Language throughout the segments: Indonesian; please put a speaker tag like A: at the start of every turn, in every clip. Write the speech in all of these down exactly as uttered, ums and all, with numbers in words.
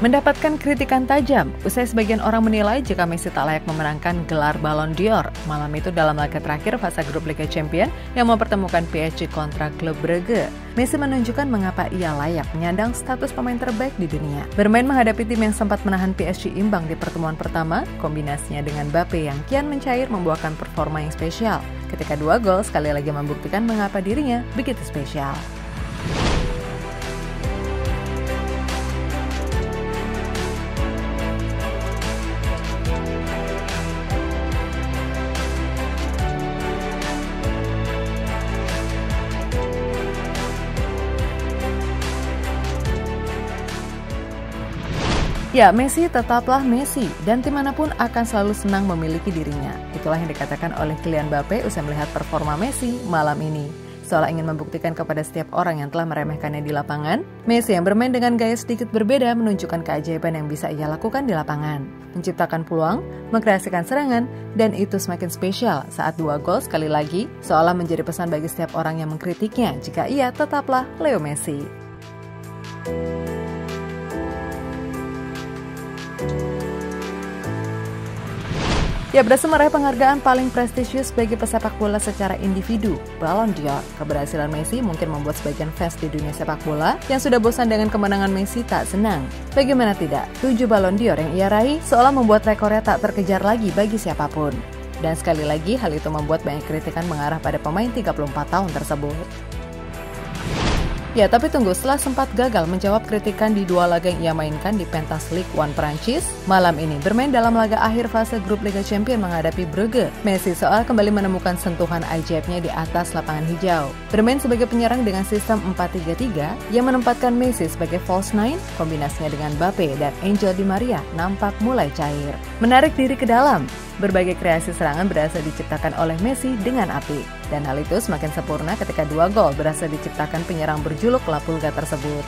A: Mendapatkan kritikan tajam, usai sebagian orang menilai jika Messi tak layak memenangkan gelar Ballon d'Or malam itu dalam laga terakhir fase grup Liga Champions yang mempertemukan P S G kontra klub Brugge. Messi menunjukkan mengapa ia layak menyandang status pemain terbaik di dunia. Bermain menghadapi tim yang sempat menahan P S G imbang di pertemuan pertama, kombinasinya dengan Mbappe yang kian mencair membuahkan performa yang spesial. Ketika dua gol sekali lagi membuktikan mengapa dirinya begitu spesial. Ya, Messi tetaplah Messi, dan tim manapun akan selalu senang memiliki dirinya. Itulah yang dikatakan oleh Kylian Mbappe usai melihat performa Messi malam ini. Seolah ingin membuktikan kepada setiap orang yang telah meremehkannya di lapangan, Messi yang bermain dengan gaya sedikit berbeda menunjukkan keajaiban yang bisa ia lakukan di lapangan. Menciptakan peluang, mengkreasikan serangan, dan itu semakin spesial saat dua gol sekali lagi, seolah menjadi pesan bagi setiap orang yang mengkritiknya jika ia tetaplah Leo Messi. Ia berhasil meraih penghargaan paling prestisius bagi pesepak bola secara individu, Ballon d'Or. Keberhasilan Messi mungkin membuat sebagian fans di dunia sepak bola yang sudah bosan dengan kemenangan Messi tak senang. Bagaimana tidak, tujuh Ballon d'Or yang ia raih seolah membuat rekornya tak terkejar lagi bagi siapapun. Dan sekali lagi, hal itu membuat banyak kritikan mengarah pada pemain tiga puluh empat tahun tersebut. Ya, tapi tunggu, setelah sempat gagal menjawab kritikan di dua laga yang ia mainkan di pentas Ligue satu Prancis, malam ini bermain dalam laga akhir fase grup Liga Champions menghadapi Brugge, Messi seolah kembali menemukan sentuhan ajaibnya di atas lapangan hijau. Bermain sebagai penyerang dengan sistem empat tiga tiga yang menempatkan Messi sebagai false nine, kombinasinya dengan Mbappe dan Angel Di Maria nampak mulai cair. Menarik diri ke dalam, berbagai kreasi serangan berhasil diciptakan oleh Messi dengan apik. Dan hal itu semakin sempurna ketika dua gol berhasil diciptakan penyerang berjuluk La Pulga tersebut.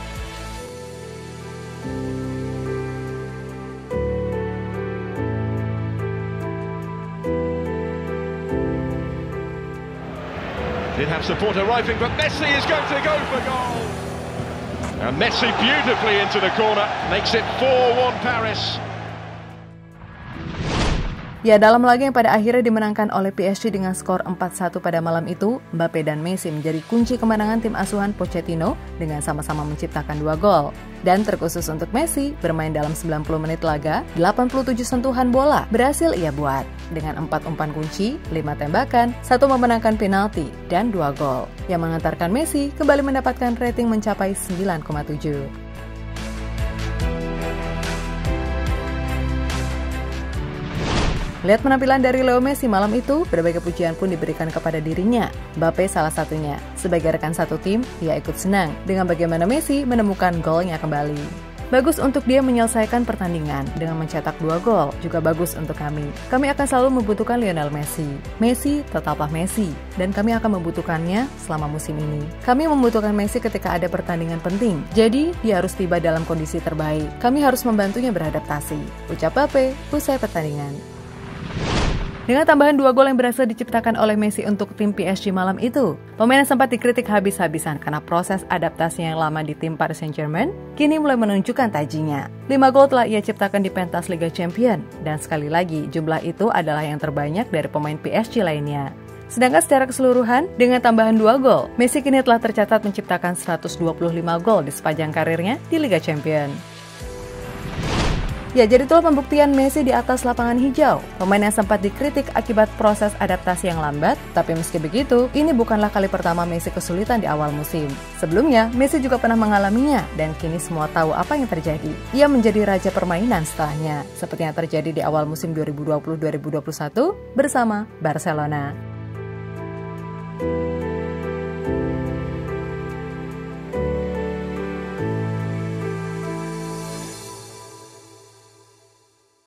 B: Did have support arriving, but Messi is going to go for goal. And Messi beautifully into the corner, makes it four one Paris.
A: Ya, dalam laga yang pada akhirnya dimenangkan oleh P S G dengan skor empat satu pada malam itu, Mbappe dan Messi menjadi kunci kemenangan tim asuhan Pochettino dengan sama-sama menciptakan dua gol. Dan terkhusus untuk Messi, bermain dalam sembilan puluh menit laga, delapan puluh tujuh sentuhan bola berhasil ia buat. Dengan empat umpan kunci, lima tembakan, satu memenangkan penalti, dan dua gol. Yang mengantarkan Messi kembali mendapatkan rating mencapai sembilan koma tujuh. Lihat penampilan dari Leo Messi malam itu, berbagai pujian pun diberikan kepada dirinya. Mbappe salah satunya. Sebagai rekan satu tim, ia ikut senang dengan bagaimana Messi menemukan golnya kembali. Bagus untuk dia menyelesaikan pertandingan dengan mencetak dua gol, juga bagus untuk kami. Kami akan selalu membutuhkan Lionel Messi. Messi tetaplah Messi, dan kami akan membutuhkannya selama musim ini. Kami membutuhkan Messi ketika ada pertandingan penting, jadi dia harus tiba dalam kondisi terbaik. Kami harus membantunya beradaptasi, ucap Mbappe usai pertandingan. Dengan tambahan dua gol yang berhasil diciptakan oleh Messi untuk tim P S G malam itu, pemain yang sempat dikritik habis-habisan karena proses adaptasi yang lama di tim Paris Saint-Germain, kini mulai menunjukkan tajinya. Lima gol telah ia ciptakan di pentas Liga Champions, dan sekali lagi jumlah itu adalah yang terbanyak dari pemain P S G lainnya. Sedangkan secara keseluruhan, dengan tambahan dua gol, Messi kini telah tercatat menciptakan seratus dua puluh lima gol di sepanjang karirnya di Liga Champions. Ya, jadi itulah pembuktian Messi di atas lapangan hijau. Pemain yang sempat dikritik akibat proses adaptasi yang lambat, tapi meski begitu, ini bukanlah kali pertama Messi kesulitan di awal musim. Sebelumnya, Messi juga pernah mengalaminya, dan kini semua tahu apa yang terjadi. Ia menjadi raja permainan setelahnya, seperti yang terjadi di awal musim dua ribu dua puluh dua ribu dua puluh satu bersama Barcelona.